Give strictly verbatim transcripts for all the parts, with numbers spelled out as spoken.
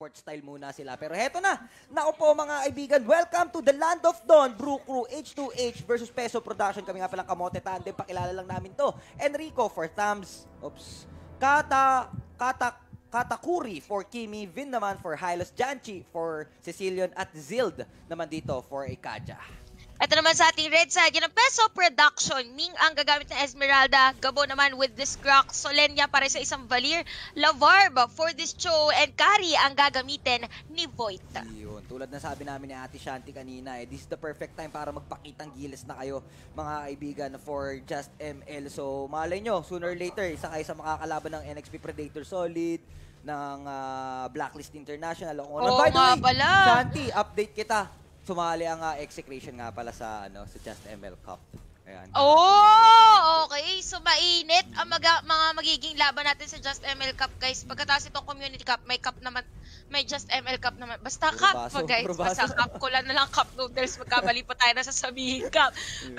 sport style muna sila. Pero heto na, nako po mga kaibigan, welcome to the Land of Dawn, Brew Crew H two H versus Peso Production. Kami nga palang kamote tandem, pakilala lang namin to. Enrico for Thumbs, oops, Kata, Kata, Katakuri for Kimi, Vin naman for Hylos, Janchi for Cecilion, at Zild naman dito for Ikaja. Ito naman sa ating red side, yun ang Peso Production. Ming ang gagamit ng Esmeralda. Gabo naman with this Croc. Solenia para sa isang Valir. Lavarb for this Cho. And Kari ang gagamitin ni Void. Yun. Tulad na sabi namin ni Ate Shanti kanina, eh, this is the perfect time para magpakitang gilas na kayo, mga kaibigan, for Just M L. So, malay nyo, sooner or later, isa kayo sa makakalaban ng N X P Predator Solid, ng uh, Blacklist International. Oo, oh, by the way, pala. Shanti, update kita. Sumali ang uh, execution nga pala sa ano sa Just M L Cup. Ayan. Oh, okay. So mainit ang mga, mga magiging laban natin sa Just M L Cup, guys. Pagkatapos itong Community Cup, may cup naman, may Just M L Cup naman. Basta Puro cup baso, pa, guys. Basta cup ko lang na lang cup noodles. Magkabali pa tayo na sasabihin cup.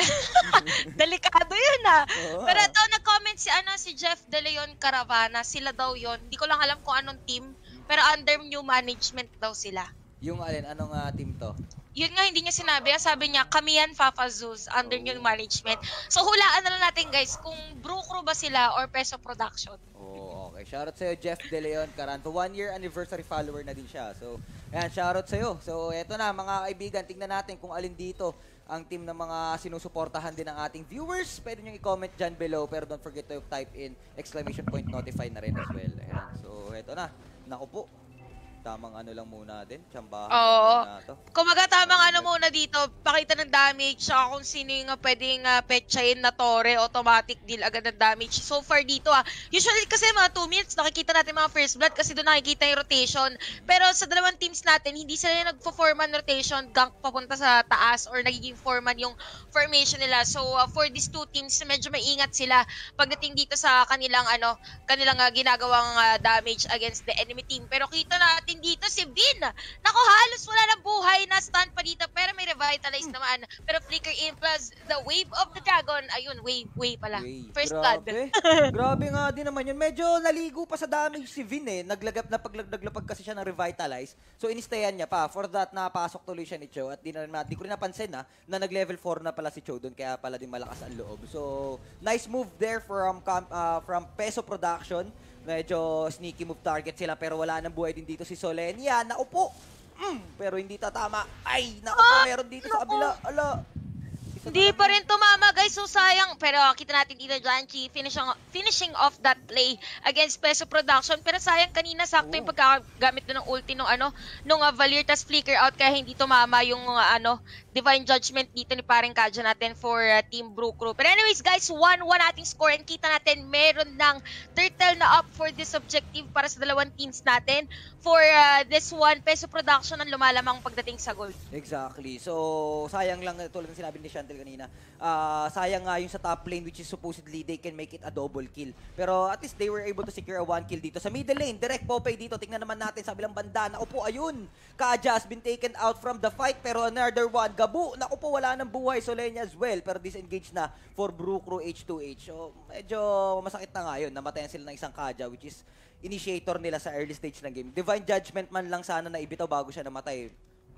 Delikado yun ah. Oh, pero ito, nag-comment si ano si Jeff De Leon Caravana. Sila daw yon. Hindi ko lang alam kung anong team. Pero under new management daw sila. Yung alin, anong uh, team to? Yun nga, hindi niya sinabi. Sabi niya, kami yan, Fafa Zeus, under oh. new management. So, hulaan na lang natin, guys, kung Brew Crew ba sila or Peso Production. Oh, okay. Shoutout sa'yo, Jeff De Leon Caranto. One year anniversary follower na din siya. So, ayan, shoutout sa'yo. So, eto na, mga kaibigan, tingnan natin kung alin dito ang team ng mga sinusuportahan din ng ating viewers. Pwede nyo i-comment dyan below, pero don't forget to type in exclamation point notify na rin as well. Ayan. So, eto na. Naku po. Tamang ano lang muna din, tsambahan. Oo. Kumaga tamang ano muna dito, pakita ng damage, saka kung sino yung uh, pwedeng uh, petchain na tore, automatic deal agad ng damage. So far dito ah, usually kasi mga two minutes, nakikita natin mga first blood kasi doon nakikita yung rotation. Pero sa dalawang teams natin, hindi sila yung nagpo-forman rotation, gank papunta sa taas or nagiging foreman yung formation nila. So uh, for these two teams, medyo maingat sila pagdating dito sa kanilang ano, kanilang uh, ginagawang uh, damage against the enemy team. Pero kita natin dito si Vin. Nako, halos wala na buhay, na stun pa dito pero may revitalize hmm. naman. Pero flicker in plus the wave of the dragon. Ayun, wave, wave pala. Wave. First blood. Grabe nga din naman yun. Medyo naligo pa sa damage si Vin eh. Naglagap na paglaglapag kasi siya ng revitalize. So inistayan niya pa. For that, napasok tuloy siya ni Cho. At di, na, di ko rin napansin na, na nag-level four na pala si Cho doon. Kaya pala din malakas ang loob. So, nice move there from, uh, from Peso Production. Medyo sneaky move target sila pero wala nang buhay din dito si Solenia. Naku po! Mm, pero hindi tatama. Ay, naku po, meron dito sa kabila. Ala! Hindi pa rin tumama, guys. So, sayang. Pero kita natin dito, Janchi, finishing, finishing off that play against Peso Production. Pero sayang, kanina sakto oh. yung pagkagamit na ng ulti nung, ano, nung uh, Valir, tas flicker out kaya hindi tumama yung uh, ano, Divine Judgment dito ni Paring Kaja natin for uh, Team Brew Crew. But anyways, guys, one one ating score. And kita natin, meron ng turtle na up for this objective para sa dalawang teams natin. For uh, this one, Peso Production ang lumalamang pagdating sa gold. Exactly. So, sayang lang, tulad ng sinabi ni Chantel kanina, uh, sayang nga yung sa top lane which is supposedly they can make it a double kill. Pero at least they were able to secure a one kill dito. Sa middle lane, direct Popeye dito. Tingnan naman natin sa bilang banda. Naku po, ayun. Kaja has been taken out from the fight pero another one. Gabu, naku po, wala nang buhay. Solenia as well. Pero disengage na for Brew Crew H two H. So, medyo masakit na nga yun. Namatayan sila ng isang Kaja which is initiator nila sa early stage ng game. Divine Judgment man lang sana na ibitaw bago siya namatay.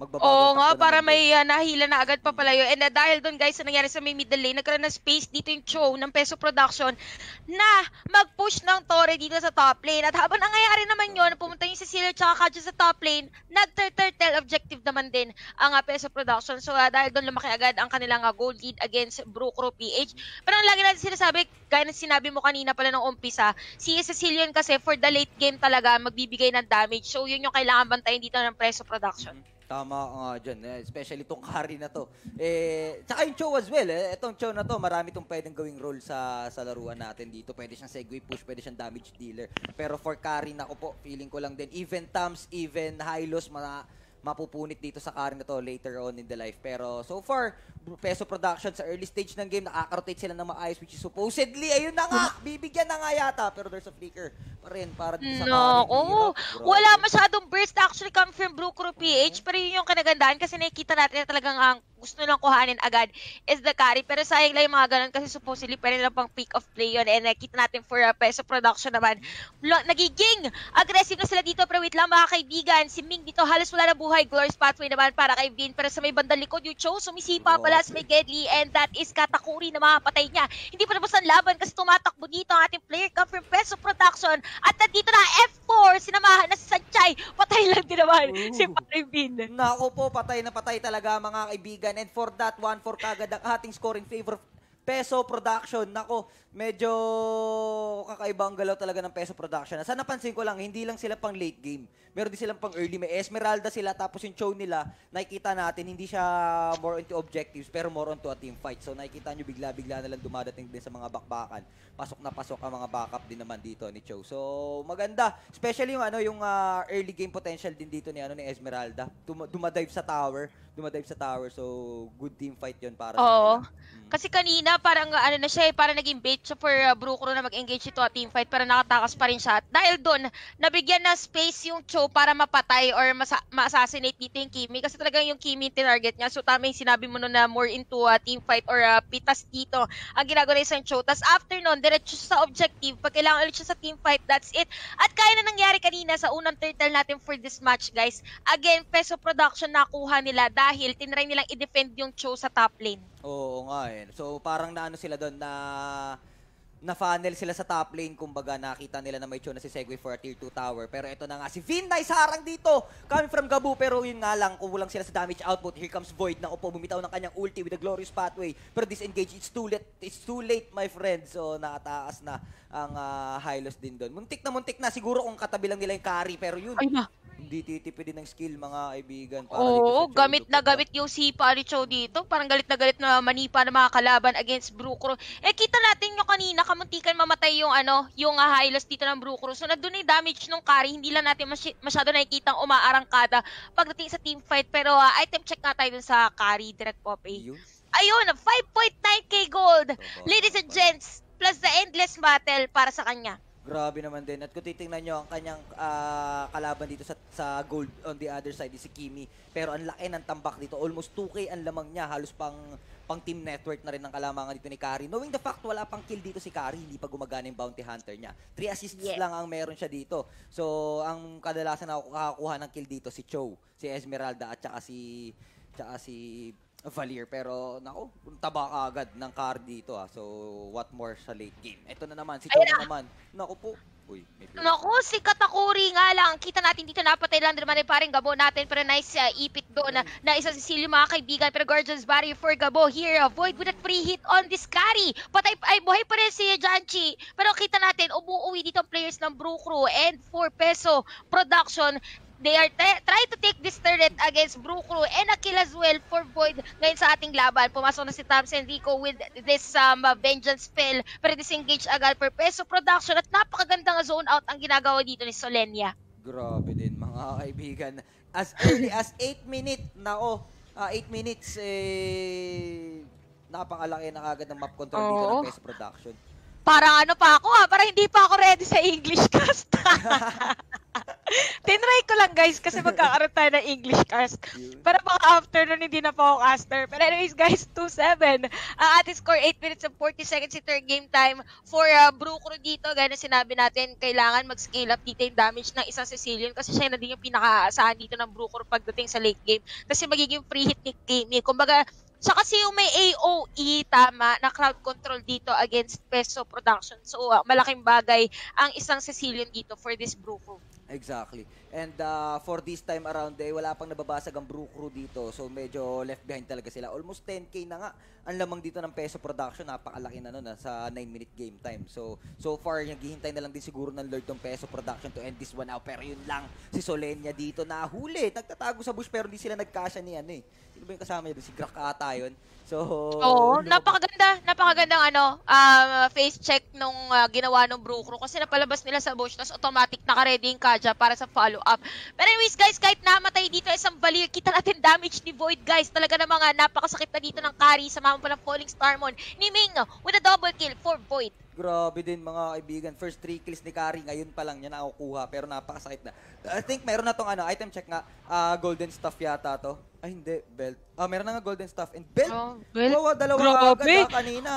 Oo nga, para may uh, nahila na agad pa pala yun. And uh, dahil doon, guys, sa nangyari sa may middle lane, nagkaroon na space dito yung Cho ng Peso Production na mag-push ng Torre dito sa top lane. At habang nangyayari naman yun, pumunta yung Cecilia tsaka Kaja sa top lane, nag-turtle objective naman din ang uh, Peso Production. So uh, dahil doon lumaki agad ang kanilang uh, gold lead against Brew Crew P H. Pero ang lagi natin sinasabi, gaya na sinabi mo kanina pala ng umpisa, si Cecilian kasi for the late game talaga magbibigay ng damage. So yun yung kailangan bantayan dito ng Peso Production. Mm-hmm. Tama nga uh, dyan, eh, especially itong carry na to. Eh, tsaka yung Cho as well, eh. Itong Cho na to, marami itong pwedeng gawing role sa, sa laruan natin dito. Pwede siyang segue push, pwede siyang damage dealer. Pero for carry na ko po, feeling ko lang din, even Thumbs, even Hylos, mga mapupunit dito sa carry na to later on in the life. Pero so far, Peso Production sa early stage ng game, nakaka-rotate sila ng maayos, which is supposedly, ayun na nga, bibigyan na nga yata. Pero there's a flicker pa rin para dito sa no, carry. Oh, wala masyadong burst actually come from Brew Crew P H, pero yun yung kinagandaan kasi nakikita natin na talagang ang gusto nilang kuhanin agad is the carry. Pero sayang lang yung mga ganun kasi supposedly pwede lang pang pick of play yun. And nakita natin for uh, Peso Production naman, lo- nagiging aggressive na sila dito. Pero wait lang mga kaibigan, si Ming dito halos wala na buhay. Glorious pathway naman para kay Vin. Pero sa may bandang likod yung Cho, sumisipa pala sa may Gedli. And that is Katakuri na makapatay niya. Hindi pa tapos ang laban kasi tumatakbo dito ang ating player come from Peso Production. At nandito na F four, sinamahan na si Sanchay. Patay lang din naman Ooh. si Pare Vin. Nako po, patay na patay talaga mga kaibigan. And for that, one for kagad ang ating score in favor of Peso Production. Nako, medyo kakaiba ang galaw talaga ng Peso Production. Sa napansin ko lang, hindi lang sila pang late game. Meron din silang pang early. May Esmeralda sila, tapos yung show nila, nakikita natin, hindi siya more into objectives, pero more onto a team fight. So nakikita nyo, bigla-bigla na lang dumadating din sa mga bakbakan. Pasok na pasok ang mga backup din naman dito ni Cho. So maganda. Especially yung, ano, yung uh, early game potential din dito ni, ano, ni Esmeralda. Dum dumadive sa tower. Dumadive sa tower. So good team fight yun para sa Oo. kanila. Hmm. Kasi kanina parang uh, ano na siya eh, parang naging bait siya for uh, Brookro na mag-engage ito at team fight pero nakatakas pa rin siya. At dahil doon, nabigyan na space yung Cho para mapatay or masa- ma-assassinate dito yung Kimi kasi talagang yung Kimi yung tinarget niya. So tama yung sinabi mo nun na more into uh, team fight or uh, pitas dito ang ginagawa ng isang Cho. Tapos after nun, diretso siya sa objective. Pag kailangan ulit siya sa team fight, that's it. At kaya na nangyari kanina sa unang turtle natin for this match, guys. Again, Peso Production nakuha nila dahil tinry nilang i-defend yung Cho sa top lane. Oo nga eh. So parang naano sila doon na na funnel sila sa top lane, kumbaga nakita nila na may Cho na si Segway for a tier two tower. Pero ito na nga si Vin, nice harang dito coming from Gabu, pero yun nga lang, kulang sila sa damage output. Here comes Void na upo, bumitaw ng kanyang ulti with a glorious pathway, pero disengage, it's too late, it's too late my friend. So nakataas na ang uh, Hylos din doon. Muntik na muntik na siguro kung katabi lang nila yung carry, pero yun, Ay na. hindi titipid din ng skill mga kaibigan. Para Oo, dito sa Cho. gamit na gamit yung si Pari Cho dito. Parang galit na galit na manipa ng mga kalaban against Brookro. Eh, kita natin yung kanina, kamuntikan mamatay yung ano, yung uh, Hylos dito ng Brookro. So, nandun na yung damage nung carry. Hindi lang natin masy- masyado nakikita ang umaarangkada pagdating sa team fight. Pero uh, item check nga tayo dun sa carry, Direct Pop eh. Yun. Ayun, five point nine K gold. So, Ladies and gents, plus the endless battle para sa kanya. Grabe naman din. At kung titingnan nyo, ang kanyang uh, kalaban dito sa, sa gold on the other side is si Kimi. Pero ang laki ng tambak dito. Almost two K ang lamang niya. Halos pang, pang team network na rin ng kalamangan dito ni Kari. Knowing the fact, wala pang kill dito si Kari. Hindi pa gumagana yung bounty hunter niya. Three assists Yeah. lang ang meron siya dito. So, ang kadalasan na kakakuha ng kill dito si Cho, si Esmeralda, at saka si, tsaka si Valier. Pero, naku, taba ka agad ng card dito ah. So, what more sa late game. Ito na naman, si Cho na naman. Naku po. Uy, may play. Naku, si Katakuri nga lang. Kita natin dito, napatay lang din naman yung paring Gabo natin. Pero nice uh, ipit doon na, na isa si Silio mga kaibigan. Pero Guardians barrier for Gabo here. Avoid with that free hit on this carry. Patay, ay, buhay pa rin si Janchi. Pero kita natin, umuuwi dito ang players ng Brookro and for Peso Production. They are trying to take this turret against Brookro and a kill as well for Void ngayon sa ating laban. Pumasok na si Thompson Rico with this um, uh, vengeance spell pero disengage agad for Peso Production at napakagandang zone out ang ginagawa dito ni Solenia. Grabe din mga kaibigan. As early as eight minutes, nako, uh, eight minutes, eh, napakalaki na agad ng map control dito Oo. ng Peso Production. Parang ano pa ako ha, parang hindi pa ako ready sa English cast. Tinry ko lang guys kasi magkakaroon tayo ng English cast. Pero baka after nun hindi na po ako caster. Pero anyways guys, two seven. Ang ating score eight minutes and forty seconds ito yung game time for uh, Brookro dito. Gaya na sinabi natin, kailangan mag-scale up dito yung damage ng isang Sicilian kasi siya na din yung pinaka-aasahan dito ng Brookro pagdating sa late game. Kasi magiging free hit ni Kimi. Kumbaga, siya kasi yung may A O E, tama, na crowd control dito against Peso Production. So, uh, malaking bagay ang isang Sicilian dito for this Brookro. Exactly. And uh, for this time around, eh, wala pang nababasag ang Brookro dito. So medyo left behind talaga sila. Almost ten K na nga ang lamang dito ng Peso Production. Napakalaki na nun ah, sa nine minute game time. So so far, naghihintay na lang din siguro ng Lord ng Peso Production to end this one out. Pero yun lang, si Solenia dito nahuli. Nagtatago sa bush pero hindi sila nagkasya ni ano eh. Sino ba yung kasama niya doon? Si Grak ata yun. So, Oo, napakaganda, napakagandang ano, um, face check nung uh, ginawa ng Brookro kasi napalabas nila sa bush tapos automatic naka-ready yung Kaja para sa follow-up. Pero anyways guys, kahit namatay dito isang Valier, kita natin damage ni Void guys. Talaga na mga napakasakit na dito ng carry sa mama pa ng Falling Starmon ni Ming with a double kill for Void. Grabe din mga kaibigan. First three kills ni Kari, ngayon pa lang niya nakukuha pero napakasakit na. I think meron na tong ano, item check nga, uh, golden stuff yata to. Ay hindi, belt. Ah, meron na nga golden staff and belt. Oh, belt. Wow, dalawa Grabe. agad ah, kanina.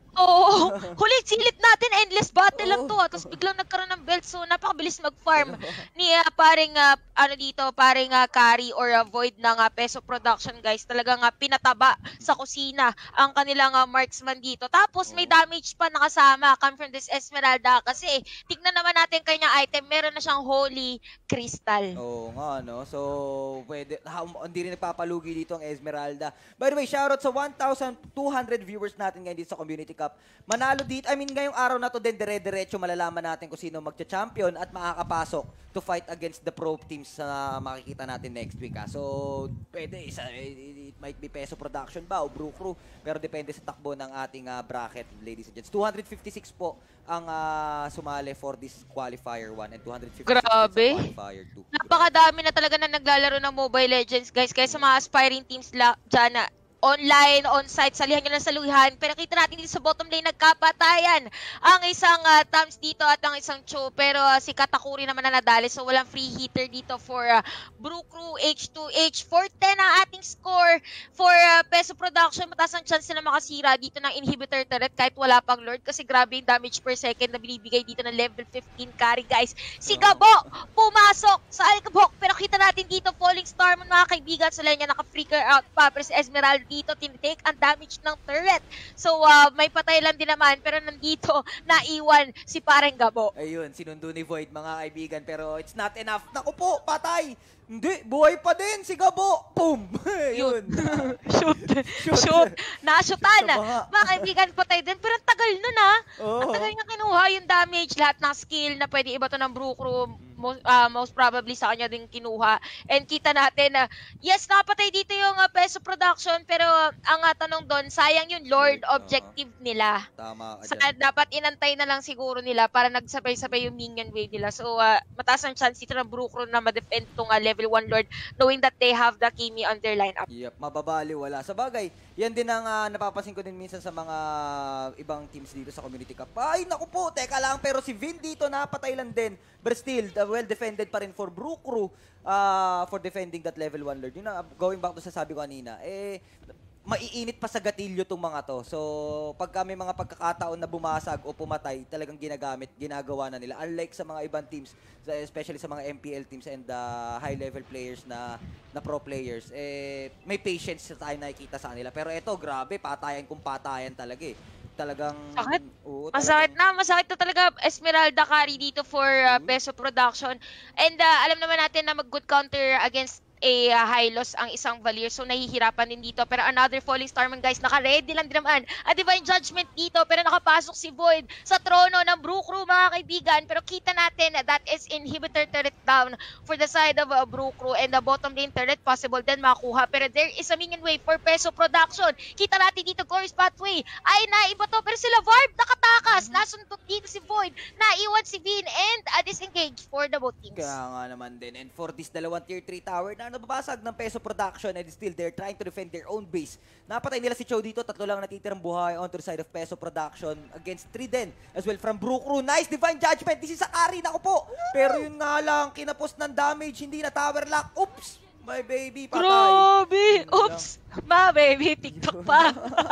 Oo. Huli, silip natin. Endless battle lang Oo. to. ah. Tapos biglang nagkaroon ng belt. So, napakabilis mag-farm ni uh, paring, uh, ano dito, paring uh, carry or uh, void ng uh, Peso Production, guys. Talagang uh, pinataba sa kusina ang kanilang uh, marksman dito. Tapos, may damage pa nakasama. Come from this Esmeralda. Kasi, tignan naman natin kanyang item. Meron na siyang Holy Crystal. Oo nga, no? So, pwede, ha, hindi rin nagpapalugi dito ang Esmeralda. By the way, shoutout sa one thousand two hundred viewers natin ngayon dito sa Community Cup. Manalo dito, I mean, ngayong araw na to din, dire-diretso malalaman natin kung sino magcha-champion at makakapasok to fight against the pro teams na makikita natin next week. Ha? So, pwede, isa, it might be Peso Production ba o Brew Crew, pero depende sa takbo ng ating uh, bracket, ladies and gents. two hundred fifty-six po ang uh, sumali for this qualifier one and two hundred fifty-six Grabe. sa qualifier two. Napakadami na talaga na naglalaro ng Mobile Legends, guys. Kaya sa mga aspiring teams la, dyan na online, on-site, salihan nyo lang sa luhan. Pero kita natin dito sa bottom lane, nagkapatayan ang isang uh, Tams dito at ang isang Cho. Pero uh, si Katakuri naman na nadali, so walang free hitter dito for uh, Brew Crew, H two H. four ten ang ating score for uh, Peso Production. Mataas ang chance na makasira dito ng inhibitor turret kahit wala pang Lord, kasi grabe yung damage per second na binibigay dito ng level fifteen carry, guys. Si Gabo pumasok sa Alcabok, pero kita natin dito Falling Star mo mga kaibigan. Sa lane niya naka-flicker out pa, pero si Esmeralda dito tinitake ang damage ng turret. So, uh, may patay lang din naman, pero nandito naiwan si parang Gabo. Ayun, sinundo ni Void mga kaibigan, pero it's not enough. Naku po, patay! Hindi, buhay pa din si Gabo! Boom! Ayun. Shoot! Shoot. Shoot! Nashutan! Sa banga. Mga kaibigan, patay din. Pero ang tagal nun ah. Oo. Ang tagal niya kinuha yung damage. Lahat ng skill na pwede iba to ng Brew Crew. Most, uh, most probably sa kanya din kinuha. And kita natin na, uh, yes, napatay dito yung uh, Peso Production, pero uh, ang uh, tanong doon, sayang yung Lord Lord, objective nila. Tama ka Sa, dyan. dapat inantay na lang siguro nila para nagsabay-sabay yung minion wave nila. So, uh, mataas ang chance dito ng Brew Crew na ma-defend tong uh, level one Lord, knowing that they have the Kimi on their lineup. Yep, mababali wala. Sa bagay, yan din ang uh, napapansin ko din minsan sa mga ibang teams dito sa Community Cup. Ay, naku po, teka lang, pero si Vin dito napatay lang din. But still, uh, well defended pa rin for Brew Crew uh, for defending that level one Lord. Yun na, going back to sa sabi ko kanina, eh, maiinit pa sa gatilyo tong mga to. So, pagka may mga pagkakataon na bumasag o pumatay, talagang ginagamit, ginagawa na nila. Unlike sa mga ibang teams, especially sa mga M P L teams and uh, high-level players na na pro players, eh, may patience na tayo nakikita sa kanila. Pero eto, grabe, patayan kung patayan talaga eh. Talagang... Sakit. Oo, Masakit talagang- na, masakit na talaga Esmeralda carry dito for uh, Peso Production. And uh, alam naman natin na mag-good counter against a uh, high loss ang isang Valier. So, nahihirapan din dito. Pero another Falling Starman, guys, naka-ready lang din naman. A Divine Judgment dito, pero nakapasok si Void sa trono ng Brew Crew, mga kaibigan. Pero kita natin, uh, that is inhibitor turret down for the side of uh, Brew Crew. And the bottom lane turret, possible din makuha. Pero there is a minion wave for Peso Production. Kita natin dito, Glorious Pathway. Ay, naiba to. Pero sila Varb, nakatakas. Nasundot dito si Void. Naiwan si Vin. And uh, disengage for the both teams. Kaya nga naman din. And for this dalawang tier three tower na nababasag ng Peso Production and still they're trying to defend their own base. Napatay nila si Cho dito. Tatlo lang natitirang buhay on to the side of Peso Production against three din as well from Brew Crew. Nice Divine Judgment. This is Akari. Naku po. Pero yun nga lang, kinapos ng damage. Hindi na tower lock. Oops! My baby, patay. Grabe! Yun Oops! Ma, baby, TikTok pa.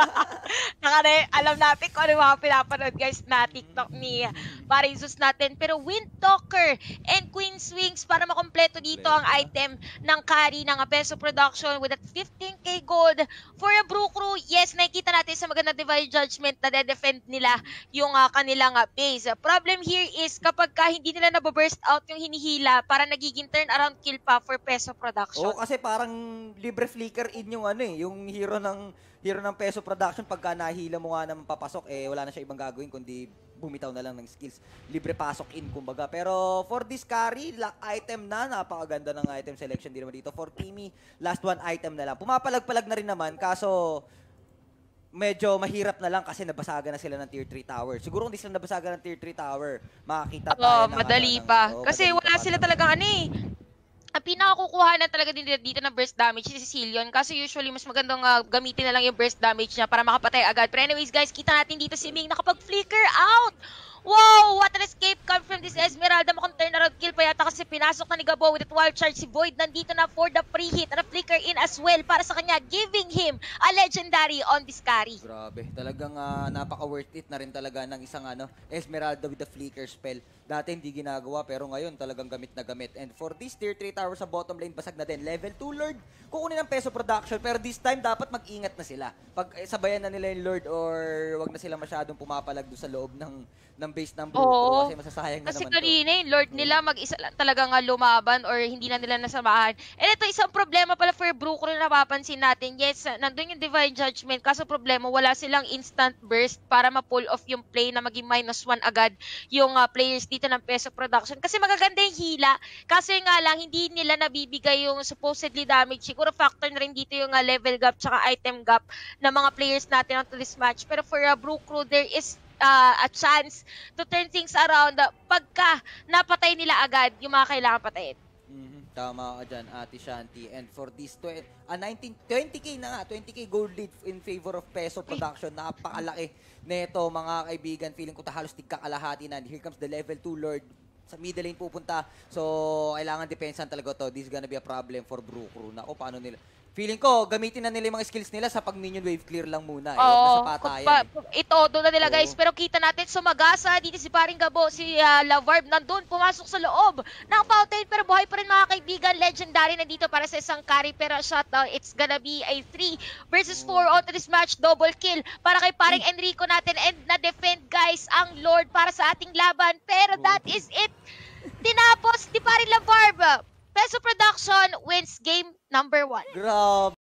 Nakare, alam natin kung ano yung mga pinapanood, guys, na TikTok ni Parisus natin. Pero Wind Talker and Queen Swings para makompleto dito ang item ng carry ng Peso Production with that fifteen K gold for a Brew Crew. Yes, nakikita natin sa maganda Divine Judgment na de-defend nila yung uh, kanilang uh, base. Problem here is kapag ka hindi nila nababurst out yung hinihila, para nagiging turn around kill pa for Peso Production. Oo, kasi parang libre flicker in yung ano eh, yung hero ng hero ng Peso Production. Pagka nahila mo nga naman papasok, eh wala na siya ibang gagawin kundi bumitaw na lang ng skills. Libre pasok in, kumbaga. Pero for this carry, lock item na, napakaganda ng item selection din naman dito. For Kimi, last one item na lang. Pumapalag-palag na rin naman, kaso medyo mahirap na lang kasi nabasagan na sila ng tier three tower. Siguro kung di sila nabasagan ng tier three tower, makakita tayo Oo, ng, madali ano, ng- pa. oo, Kasi madali wala pa sila pa. talagang ano eh. Ang pinakakukuha na talaga din dito na burst damage si Sicilian. Kasi usually mas magandang uh, gamitin na lang yung burst damage niya para makapatay agad. Pero anyways guys, kita natin dito si Ming nakapag-flicker out. Wow! What an escape come from this Esmeralda. Mukhang turnaround kill pa yata kasi pinasok na ni Gabo with that wild charge. Si Void nandito na for the pre-hit. And a flicker in as well para sa kanya, giving him a legendary on this carry. Grabe, talagang uh, napaka-worth it na rin talaga ng isang ano, Esmeralda with the flicker spell. Dati hindi ginagawa pero ngayon talagang gamit na gamit. And for this tier three tower sa bottom lane, basag na din. Level two Lord, kukunin ng peso production pero this time dapat mag-ingat na sila. Pag eh, sabayan na nila yung Lord or wag na sila masyadong pumapalag doon sa loob ng ng base ng Blue Oo. kasi masasayang na Kasi naman kanina yung Lord nila mag-isa lang talaga nga lumaban or hindi na nila nasamahan. And ito isang problema pala for Brook na napapansin natin. Yes, nandun yung Divine Judgment. Kaso problema, wala silang instant burst para ma-pull off yung play na maging minus one agad yung uh, players dito ng Peso Production. Kasi magaganda yung hila. Kaso yung nga lang, hindi nila nabibigay yung supposedly damage. Siguro factor na rin dito yung uh, level gap tsaka item gap ng mga players natin onto this match. Pero for uh, Brook Crew, there is Uh, a chance to turn things around uh, pagka napatay nila agad yung mga kailangan patayin. Mm-hmm. Tama ka dyan, Ate Shanti. And for this, uh, nineteen, twenty K na nga, twenty K gold lead in favor of Peso Production. Napakalaki neto mga kaibigan. Feeling ko ta halos tigkakalahati na. And here comes the level two Lord. Sa middle lane pupunta. So, kailangan depensan talaga to. This is gonna be a problem for Brook Crew. Nako, paano nila? Feeling ko, gamitin na nila yung mga skills nila sa pag-minion wave clear lang muna. Eh. Oo, Nasa patayan. pa, Eh. ito, doon na nila Oo. guys. Pero kita natin, sumagasa dito si Paring Gabo, si uh, Lavarb, nandun, pumasok sa loob ng fountain. Pero buhay pa rin mga kaibigan. Legendary na dito para sa isang carry. Pero shutdown, it's gonna be a three versus four onto this match. Double kill para kay Paring Enrico natin. And na-defend guys ang Lord para sa ating laban. Pero that is it. Tinapos ni Paring Lavarb. Peso Production wins game number one. Grabe.